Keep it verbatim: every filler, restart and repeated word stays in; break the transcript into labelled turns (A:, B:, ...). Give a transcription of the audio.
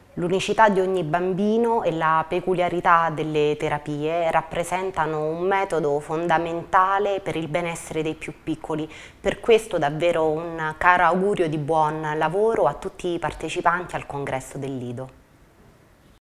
A: L'unicità di ogni bambino e la peculiarità delle terapie rappresentano un metodo fondamentale per il benessere dei più piccoli. Per questo davvero un caro augurio di buon lavoro a tutti i partecipanti al congresso del Lido.